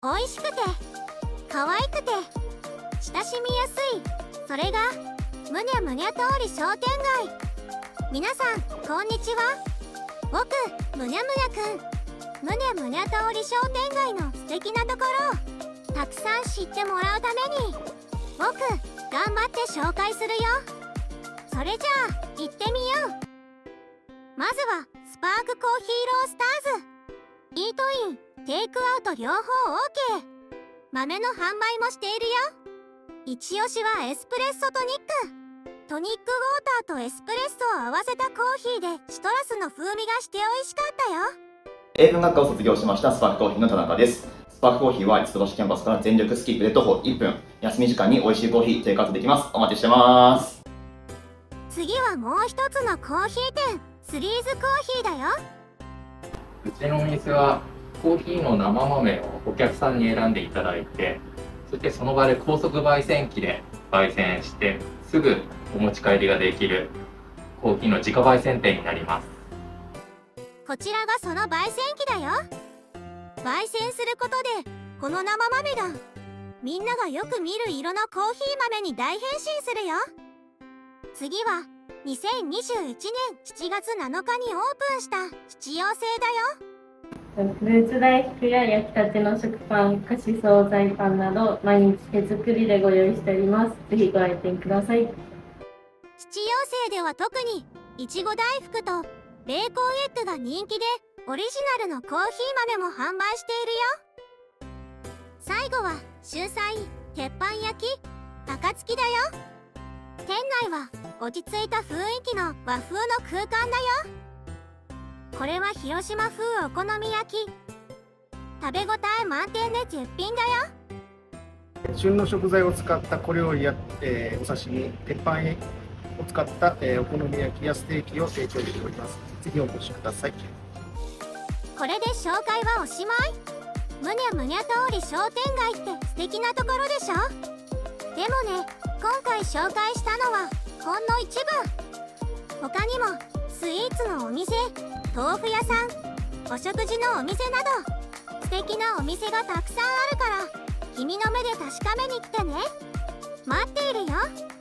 美味しくて可愛くて親しみやすい、それがむにゃむにゃ通り商店街。皆さんこんにちは。僕むにゃむにゃくん、むにゃむにゃ通り商店街の素敵なところをたくさん知ってもらうために僕頑張って紹介するよ。それじゃあ行ってみよう。まずはスパークコーヒーロースターズ。イートインテイクアウト両方 OK。 豆の販売もしているよ。一押しはエスプレッソトニック。トニックウォーターとエスプレッソを合わせたコーヒーでシトラスの風味がして美味しかったよ。 英文学科を卒業しましたスパークコーヒーの田中です。スパークコーヒーは五つ星キャンパスから全力スキープで徒歩1分、休み時間に美味しいコーヒーテイクアウトできます。お待ちしてます。 次はもう一つのコーヒー店、スリーズコーヒーだよ。 うちのお店はコーヒーの生豆をお客さんに選んでいただいて、そしてその場で高速焙煎機で焙煎してすぐお持ち帰りができるコーヒーの自家焙煎店になります。 こちらがその焙煎機だよ。焙煎することでこの生豆がみんながよく見る色のコーヒー豆に大変身するよ。次は2021年7月7日にオープンした七葉製だよ。 フルーツ大福や焼きたての食パン、菓子惣菜パンなど毎日手作りでご用意しております。ぜひご来店ください。 七葉製では特にいちご大福とベーコンエッグが人気でオリジナルのコーヒー豆も販売しているよ。最後は春菜鉄板焼き暁だよ。店内は落ち着いた雰囲気の和風の空間だよ。これは広島風お好み焼き、食べ応え満点で絶品だよ。 旬の食材を使った小料理や、お刺身、鉄板を使った、お好み焼きやステーキを提供しております。ぜひお越しください。 これで紹介はおしまい。むにゃむにゃ通り商店街って素敵なところでしょ。でもね、今回紹介したのはほんの一部。他にもスイーツのお店、豆腐屋さん、お食事のお店など素敵なお店がたくさんあるから君の目で確かめに来てね。待っているよ。